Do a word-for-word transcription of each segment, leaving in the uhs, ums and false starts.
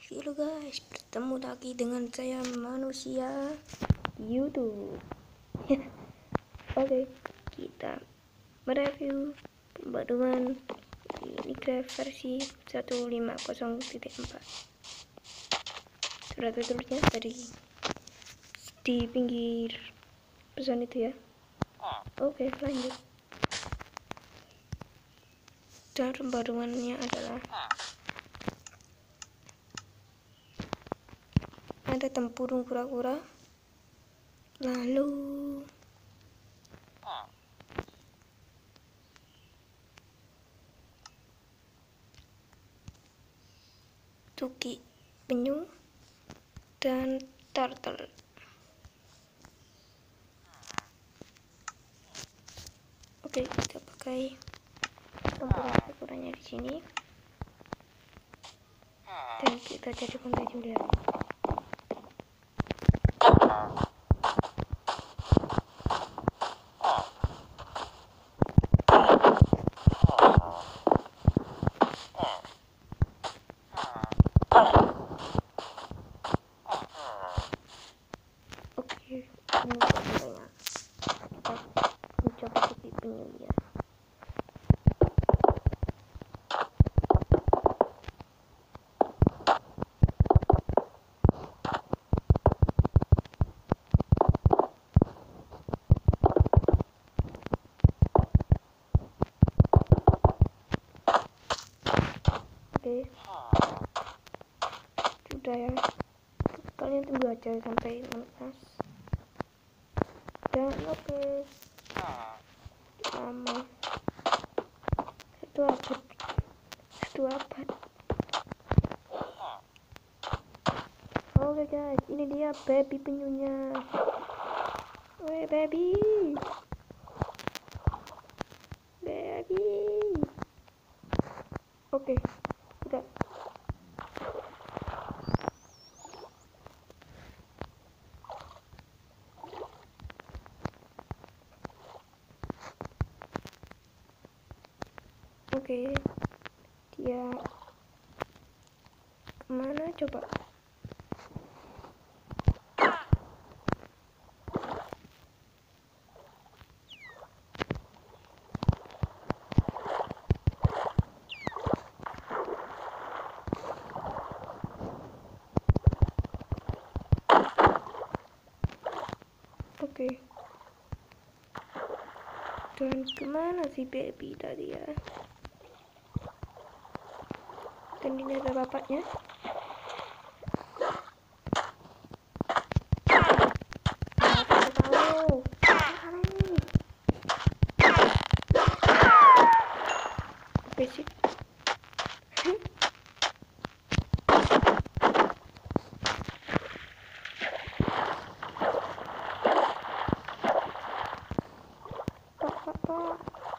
Halo guys, bertemu lagi dengan saya manusia YouTube. Oke, kita mereview pembaruan Minecraft versi satu titik lima nol titik empat. Sudah tertulisnya tadi di pinggir pesan itu ya. Oke, lanjut. Dan pembaruannya adalah ada tempurung kura-kura, lalu tuki penyu dan turtle. Oke, kita pakai tempurung kura-kuranya di sini dan kita jadikan baju dia. Oke, ini contohnya. Kita mencoba tuki penyu ya. Oke, sudah ya, kalian tunggu aja sampai menetas. Dan oke, lama satu abad satu abad. Oke guys, ini dia baby penyunya. Weh baby, baby. Oke, udah. Oke, dia kemana coba? Oke, dan kemana si baby tadi ya? Dan ini ada bapaknya. Tahu, apa sih? Pak, pak, pak.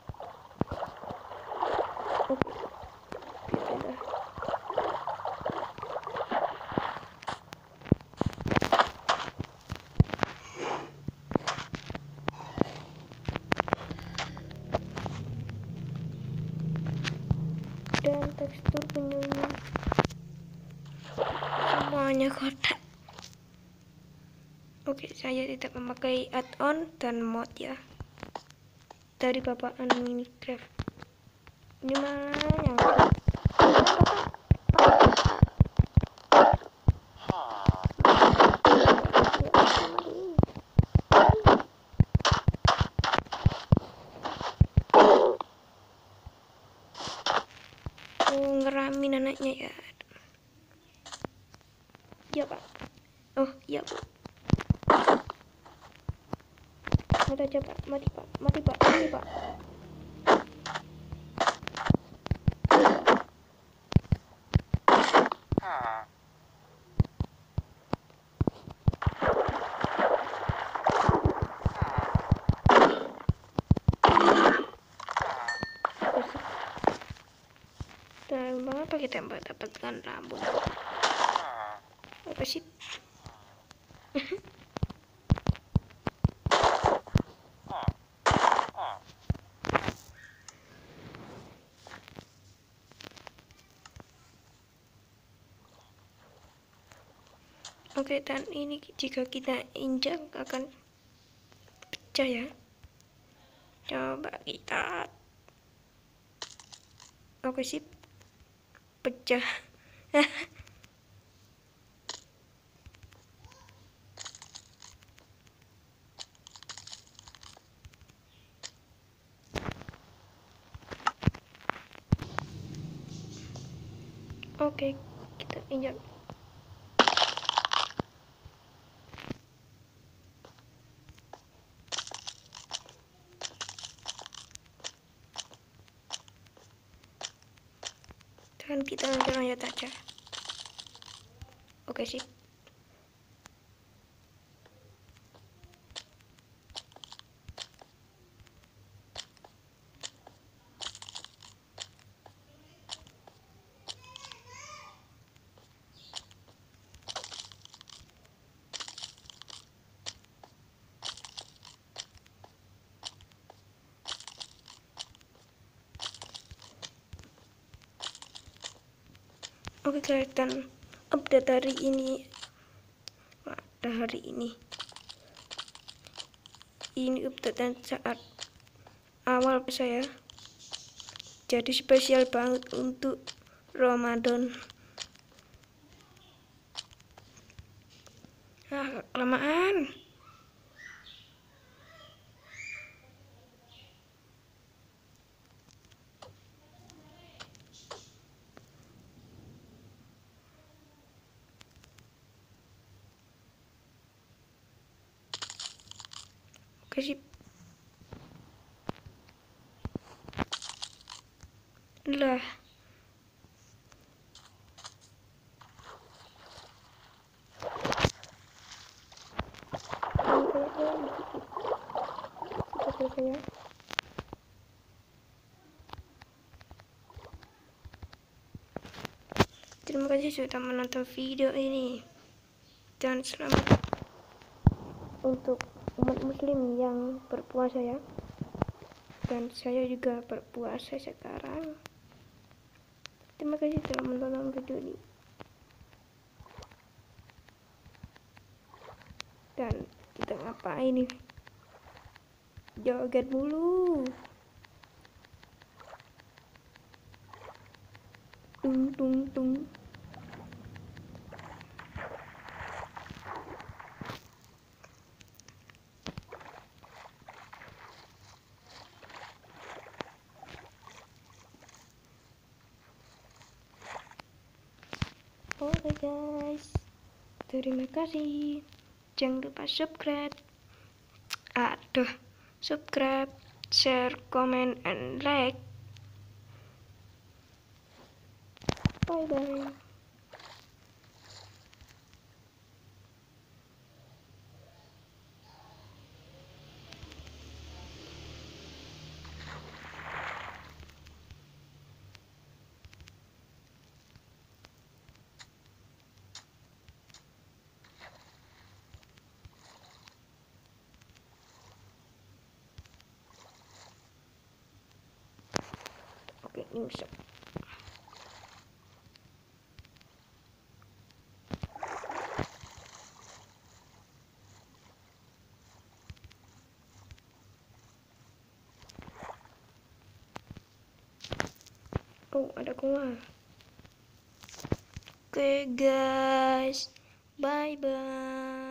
Oke, pindah. Dan tekstur penyunya semuanya kotak. Oke, saya tidak memakai add-on dan mod ya dari bapaan Minecraft. Ini mana yang oh, ngeramin anaknya ya. Iya pak. Oh iya pak. Mati aja pak, mati pak, mati pak, mati pak. Dan mengapa kita mendapatkan rambut? Apa sih? Oke, dan ini jika kita injak akan pecah ya. Coba kita. Oke, sip. Pecah. Oke, kita injak. Dan kita lanjut aja. Oke, sip. Oke guys, dan update hari ini pada hari ini ini update dan saat awal saya, jadi spesial banget untuk Ramadan. Ah, kelamaan. Oke, sip. Lah. Kita selesai ya. Terima kasih sudah menonton video ini, dan selamat untuk umat muslim yang berpuasa ya. Dan saya juga berpuasa sekarang. Terima kasih telah menonton video ini. Dan kita ngapain nih? Joget mulu. Tung tung tung. Oke guys, terima kasih. Jangan lupa subscribe. Aduh, subscribe, share, comment, and like. Bye bye. Oke, ini bisa. Oh, ada gua. Oke guys, bye bye.